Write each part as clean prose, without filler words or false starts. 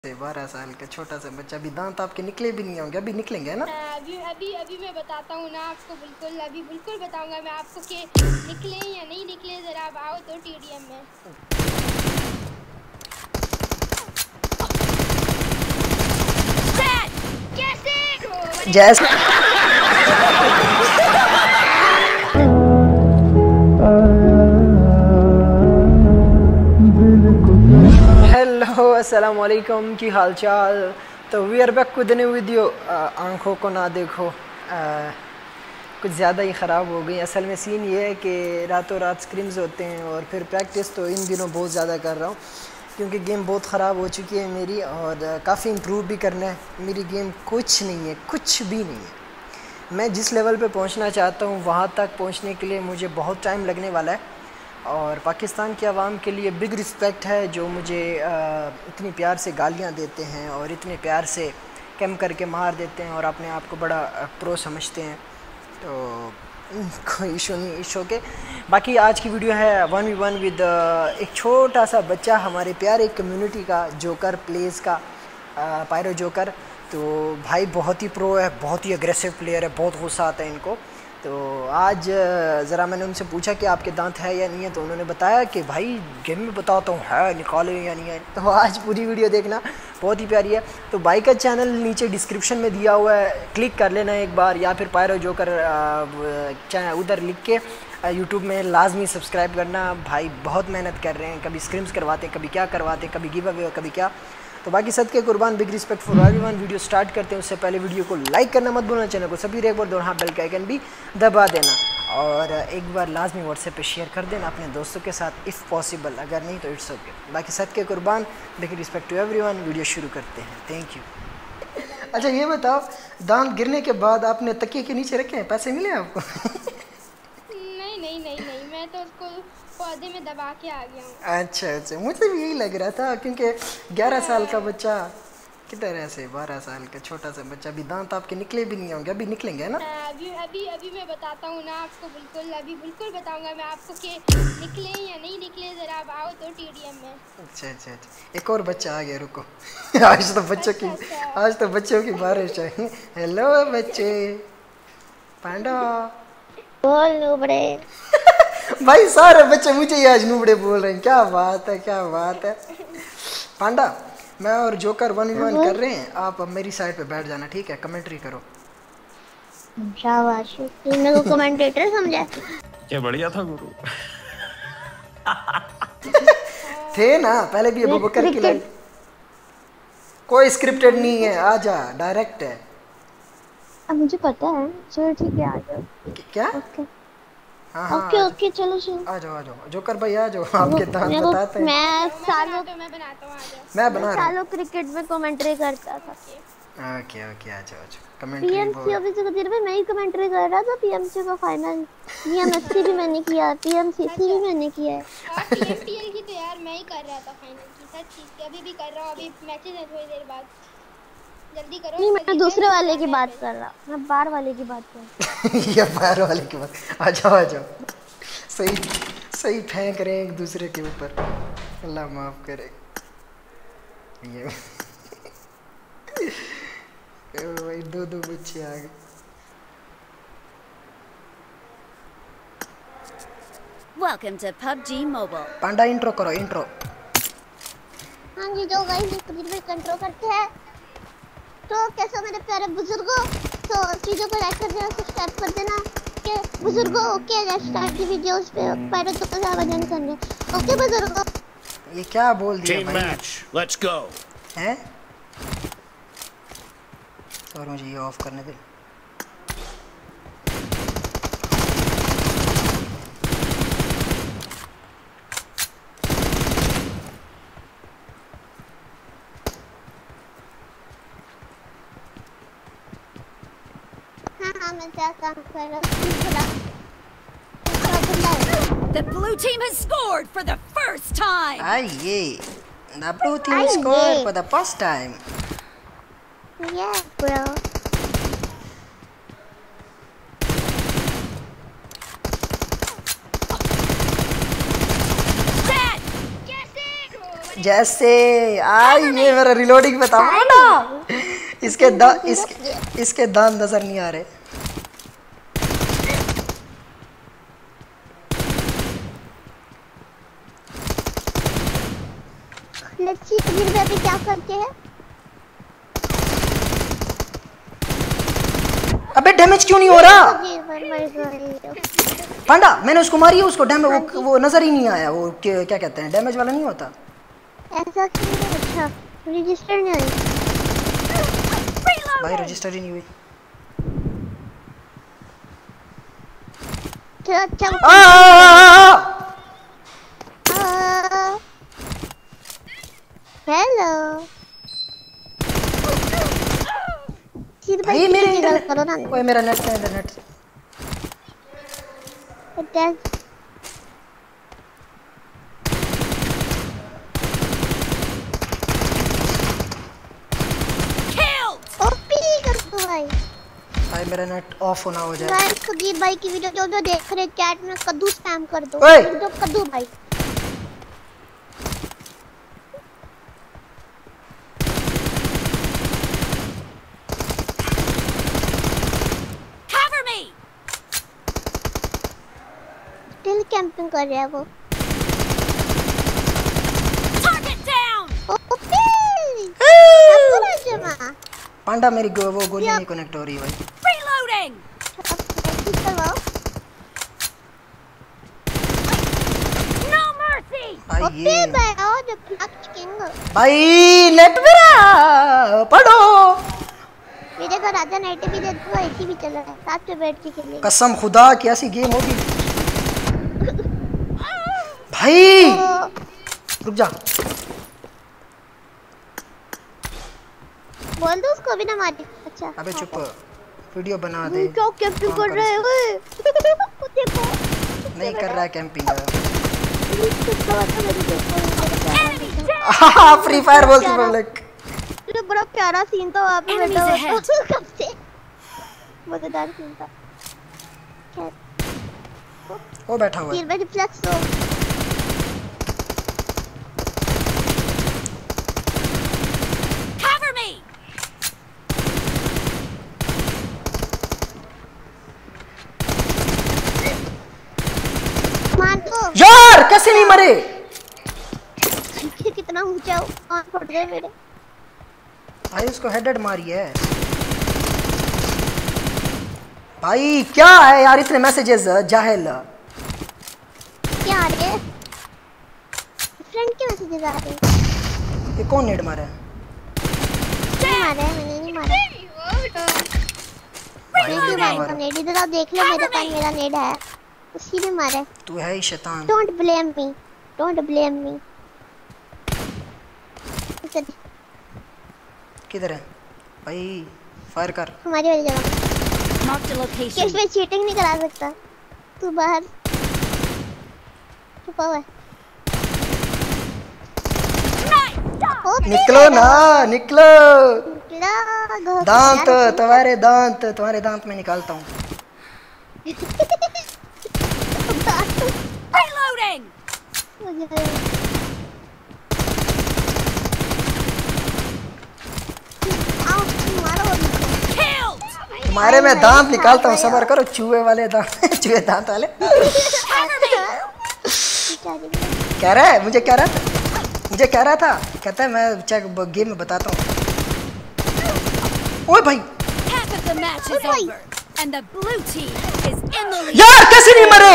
से 12 साल का छोटा सा बच्चा, अभी दांत आपके निकले भी नहीं होंगे, अभी निकलेंगे ना? अभी अभी अभी मैं बताता हूँ ना आपको, बिल्कुल अभी बिल्कुल बताऊंगा मैं आपको कि निकले या नहीं निकले। जरा आप आओ तो टीडीएम में। जैसे हेलो अस्सलाम वालेकुम, की हाल चाल। तो we are back with new video. आंखों को ना देखो, कुछ ज़्यादा ही ख़राब हो गई। असल में सीन ये है कि रातों रात स्क्रीम्स होते हैं और फिर प्रैक्टिस तो इन दिनों बहुत ज़्यादा कर रहा हूँ क्योंकि गेम बहुत ख़राब हो चुकी है मेरी और काफ़ी इम्प्रूव भी करना है। मेरी गेम कुछ नहीं है, कुछ भी नहीं है। मैं जिस लेवल पे पहुंचना चाहता हूं वहां तक पहुंचने के लिए मुझे बहुत टाइम लगने वाला है और पाकिस्तान की आवाम के लिए बिग रिस्पेक्ट है जो मुझे इतनी प्यार से गालियां देते हैं और इतने प्यार से कम करके मार देते हैं और अपने आप को बड़ा प्रो समझते हैं। तो कोई इशू नहीं, इशू के। बाकी आज की वीडियो है 1v1 विद एक छोटा सा बच्चा, हमारे प्यारे कम्युनिटी का, जोकर प्लेस का, पायरो जोकर। तो भाई बहुत ही प्रो है, बहुत ही अग्रेसिव प्लेयर है, बहुत गुस्सा आता है इनको। तो आज ज़रा मैंने उनसे पूछा कि आपके दांत है या नहीं है, तो उन्होंने बताया कि भाई गेम में बताता हूँ है, निकाले या नहीं है। तो आज पूरी वीडियो देखना, बहुत ही प्यारी है। तो भाई का चैनल नीचे डिस्क्रिप्शन में दिया हुआ है, क्लिक कर लेना एक बार, या फिर पायरो जोकर उधर लिख के यूट्यूब में लाजमी सब्सक्राइब करना। भाई बहुत मेहनत कर रहे हैं, कभी स्क्रिम्स करवाते हैं, कभी क्या करवाते हैं, कभी गिव अवे, कभी क्या। तो बाकी सदके कुर्बान, big respect for everyone. Video start करते हैं उससे पहले वीडियो को लाइक करना मत भूलना, चैनल को सभी एक बार दोनों बेल का आइकन भी दबा देना और एक बार लाजमी व्हाट्सएप पे शेयर कर देना अपने दोस्तों के साथ इफ़ पॉसिबल, अगर नहीं तो इट्स ओके। बाकी सदके कुर्बान, big respect to everyone. Video शुरू करते हैं, थैंक यू। अच्छा ये बताओ, दांत गिरने के बाद आपने तकिए के नीचे रखे हैं, पैसे मिले आपको? नहीं नहीं नहीं नहीं, मैं तो उसको पौधे में दबा के आ गया हूँ। अच्छा अच्छा, मुझे भी यही लग रहा था क्योंकि 11 साल का बच्चा किधर ऐसे 12 साल का छोटा सा बच्चा, अभी दांत आपके निकले भी नहीं होंगे, अभी निकलेंगे ना? अभी अभी अभी मैं बताता हूँ ना आपको, बिल्कुल अभी बिल्कुल बताऊंगा मैं आपको कि निकले या नहीं निकले। जरा आप आओ तो टीडीएम में। अच्छा अच्छा अच्छा, एक और बच्चा आ गया, रुको। आज तो बच्चों की, अच्छा। आज तो बच्चों की बारिश है। हेलो बच्चे, पांडा। बोल नुबड़े। भाई सारे बच्चे मुझे ही आज नूबड़े बोल रहे हैं, क्या बात है, क्या बात है। पांडा, मैं और जोकर 1v1 कर रहे हैं, आप अब मेरी साइड पे बैठ जाना, ठीक है? कमेंट्री करो। शाबाश, तुमने को कमेंटेटर समझा? क्या बढ़िया था गुरु। थे ना पहले भी, अबू बकर की लाइन। कोई स्क्रिप्टेड नहीं है, आजा, डायरेक्ट है। अब मुझे पता है, चलो ठीक है, आ जाओ। क्या? ओके हाँ हाँ, ओके ओके, चलो चलो आ जाओ आ जाओ जोकर भाई, आ जाओ, आपके दांत बताते हैं। मैं सालों बनाता हूँ, आ जाओ। मैं बना रहा हूँ। सालों क्रिकेट में कमेंट्री करता था। ओके ओके, आ जाओ आ जाओ, कमेंट्री पीएमसी अभी से देर में मैं ही कमेंट्री कर रहा था। पीएमसी का फाइनल, पीएमएससी भी मैंने किया, पीएमसीसी भी मैंने किया है। और पीएमपीएल की तो यार मैं ही कर रहा था फाइनल की, सच चीज की। अभी भी कर रहा हूँ, अभी मैचेस है थोड़ी देर बाद, जल्दी करो। नहीं, मैं दूसरे वाले की बात कर रहा, मैं बाहर वाले की बात कर रहा। ये बाहर वाले की बात, आ जाओ आ जाओ। सही सही फेंक रहे हैं एक दूसरे के ऊपर, अल्लाह माफ करे। ये भाई दो दो बच्चे आ गए। Welcome to PUBG Mobile. Panda intro करो, इंट्रो। हाँ जी, जो गाइस इस तस्वीर में कंट्रोल करते हैं, तो कैसे मेरे प्यारे बुजुर्गों, तो चीजों को लाइक कर देना, सब्सक्राइब कर देना। के बुजुर्गों, okay let's start the videos पे पायरो तो का आवाज़ करने। ओके बुजुर्गों, ये क्या बोल दिया Team भाई? match, let's go. हैं? और मुझे ये ऑफ करने दे। हाँ मैं क्या काम कर रहा हूँ। The blue team has scored for the first time. Aye, the blue team scored for the first time. Yeah, bro. जैसे आई ये मेरा रिलोडिंग बताओ ना। इसके दांत नजर नहीं आ रहे। लेट्स सी अभी अभी क्या करते हैं। अबे डैमेज क्यों नहीं हो रहा? पांडा मैंने उसको मारी है, उसको डैमेज वो नजर ही नहीं आया। वो क्या कहते हैं, डैमेज वाला नहीं होता ऐसा क्यों? अच्छा रजिस्टर नहीं आई भाई, रजिस्टर ही नहीं हुई। अच्छा हेलो भाई मेरे इंटरनेट करो ना। ओए मेरा नेट है, इंटरनेट भाई मेरा नेट ऑफ होना हो जाए। भाई खगीर भाई की वीडियो जो देख रहे चैट में कद्दू स्पैम कर दो। तो कद्दू भाई स्टिल कैंपिंग कर रहा है वो। पांडा मेरी वो गोली नहीं कनेक्ट हो रही भाई। Reloading. No mercy. भाई नेट मेरा पढ़ो। मेरे घर आजा, नेट भी दे दो, एसी भी चल रहा है, साथ में बैठ के खेलेंगे। कसम खुदा की ऐसी गेम होगी भाई। रुक जा, बोल दो उसको भी ना मारे। अच्छा अबे चुप, वीडियो बना दे। क्या कैंपिंग कर रहे हो? देखो नहीं कर रहा है कैंपिंग। फ्री फायर बोलती पब्लिक। ये बड़ा प्यारा सीन था वहां पे बैठा कब से मजेदार सीन था। वो बैठा हुआ है। रिफ्लेक्स हो यार कैसे नहीं मरे? कितना ऊंचा आंख फट गए मेरे भाई। उसको हेडेड मारी है भाई। क्या है यार इतने मैसेजेस जाहिल। क्या आ रहे हैं? फ्रेंड के मैसेजेस आ रहे हैं। ये कौन नेड मारा है? मैंने नहीं मारा। नेड इधर आओ, देख लो मेरे पास मेरा नेड है, उसी ने मारा। तू है ही शैतान। Don't blame me, don't blame me. किधर है भाई? फायर कर हमारी वाली जगह। Mark the location. किस पे चीटिंग नहीं करा सकता तू? बाहर छुपा हुआ है। निकलो ना, निकलो। दांत तुम्हारे दांत में निकालता हूँ। Reloading. तुम्हारे में दांत निकालता हूँ, सबर करो। चूहे वाले दांत चूहे दांत वाले। कह रहा है मुझे कह रहा था कहता है मैं चेक गेम में बताता हूँ। ओए भाई Half of the match is over, and the blue team is in the lead. यार कैसे नहीं मरे?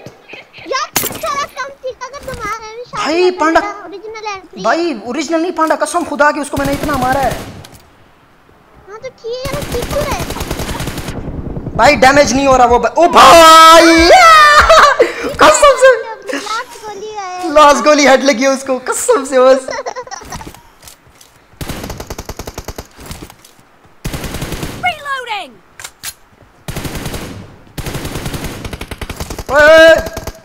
भाई पांडा भाई ओरिजिनल नहीं पांडा, कसम खुदा की उसको मैंने इतना मारा है। हाँ तो ठीक है ना, ठीक हो रहा है भाई। डैमेज नहीं हो रहा वो ओ भाई कसम से लास्ट गोली हेड लगी है उसको, कसम से बस। Reloading. ओए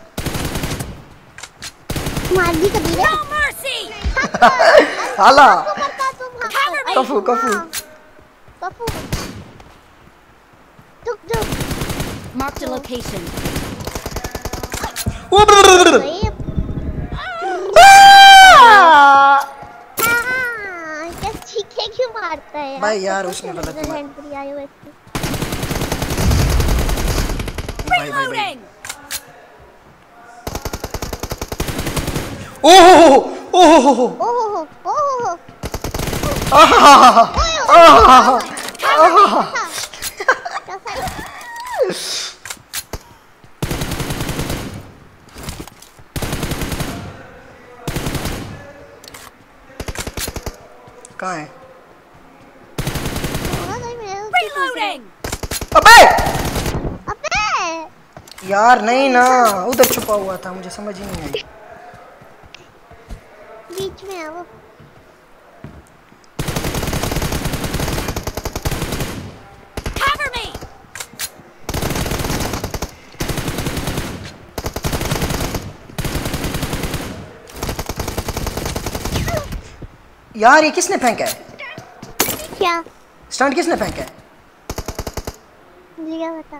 मार दी कबीर। No mercy. हाला कफू कफू टुक Mark the location. ओ ये क्यों मारता है यार? भाई यार उसने गलत मारा। एंट्री आई हुई इसकी। भाई भाई भाई Reloading! ओहो ओहो ओहो हो ओहो हो। आहा कहाँ है? Reloading! अबे अबे यार नहीं ना, उधर छुपा हुआ था, मुझे समझ ही नहीं आई। बीच में है वो। Cover me! यार ये किसने फेंका है? क्या स्टंट किसने फेंका है? लिया बता।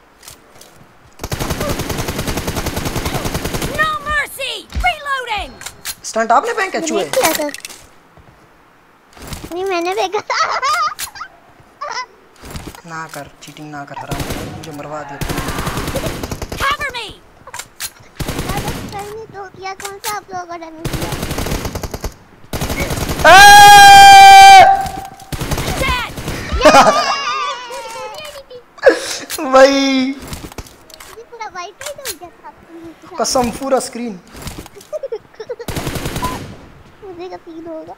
No mercy! Reloading! स्टंट आपने फेंका चूहे? नहीं किया था। नहीं मैंने फेंका था। ना कर, चीटिंग ना कर, हराम, मुझे मरवा दिया। Cover me! नहीं तो किया कौन सा आप लोगों का डर नहीं किया? Dead! भाई ये पूरा वाइट वाइट हो गया था। कसम पूरा स्क्रीन। मुझे का फील होगा।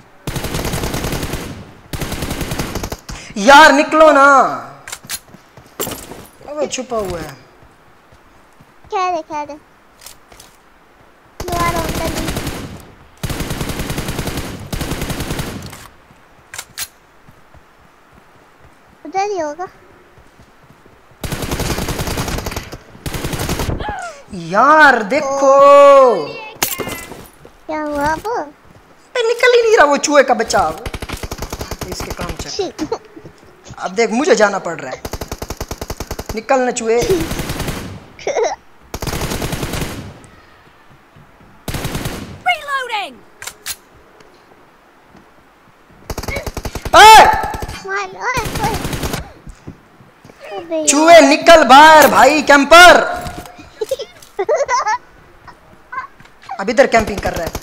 यार निकलो ना, अबे छुपा हुआ है। क्या है you are on the lead। उधर ही होगा। यार देखो क्या हुआ अब? निकल ही नहीं रहा वो चूहे का बच्चा। इसके काम चल। अब देख मुझे जाना पड़ रहा है, निकल ना चूहे। Reloading! चूहे निकल बाहर भाई, कैंपर। अब इधर कैंपिंग कर रहा है।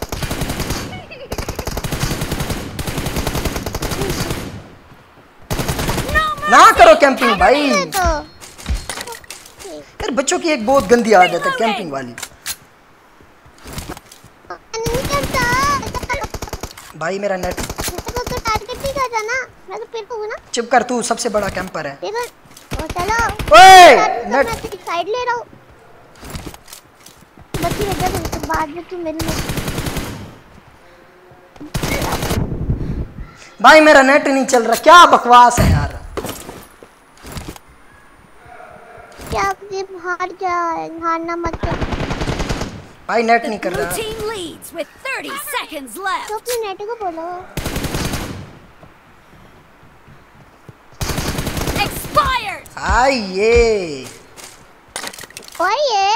ना करो कैंपिंग भाई। यार बच्चों की एक बहुत गंदी आदत है कैंपिंग वाली। नहीं करता। भाई मेरा नेट। तो टारगेट नहीं करता ना, मैं तो फिर कहूँ ना। चुप कर, तू सबसे बड़ा कैंपर है। देखो ओ चलो। ओए नेट मैं तेरी साइड ले रहा हूँ। बच्ची बेटा तो बाद में तू मेरी भाई मेरा नेट नहीं चल रहा, क्या बकवास है यार। क्या हार क्या है, हारना मत कर। भाई नेट The नहीं कर blue रहा। team leads with 30 seconds left. तो अपने नेट को बोलो। Expired! आइए ओए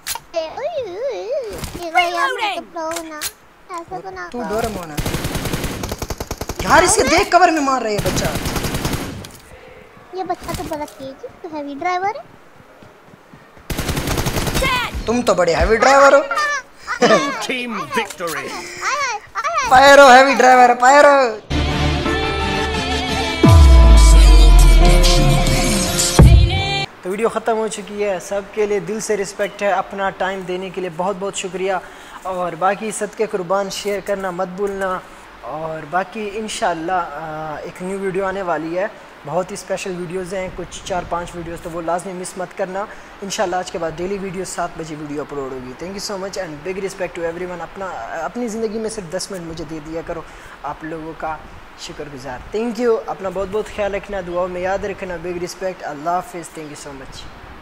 ये Reloading! ना ऐसा तो ना तू करो। डोरेमोन है यार, इसे देख कवर में मार रही है बच्चा। ये बच्चा तो बड़ा तेज है, तो हैवी ड्राइवर है। Dead! तुम तो बड़े हैवी ड्राइवर हो। Team victory. आया पायरो हैवी ड्राइवर, पायरो। तो वीडियो ख़त्म हो चुकी है। सबके लिए दिल से रिस्पेक्ट है, अपना टाइम देने के लिए बहुत बहुत शुक्रिया। और बाकी सदके कुर्बान शेयर करना मत भूलना। और बाकी इंशाल्लाह एक न्यू वीडियो आने वाली है, बहुत ही स्पेशल वीडियोज़ हैं, कुछ 4-5 वीडियोज़, तो वो लाजमी मिस मत करना। इंशाल्लाह आज के बाद डेली वीडियो 7 बजे वीडियो अपलोड होगी। Thank you so much and big respect to everyone. अपनी ज़िंदगी में सिर्फ 10 मिनट मुझे दे दिया करो, आप लोगों का शुक्रगुजार। थैंक यू, अपना बहुत बहुत ख्याल रखना, दुआओं में याद रखना। बिग रिस्पेक्ट, अल्लाह हाफिज़, थैंक यू सो मच।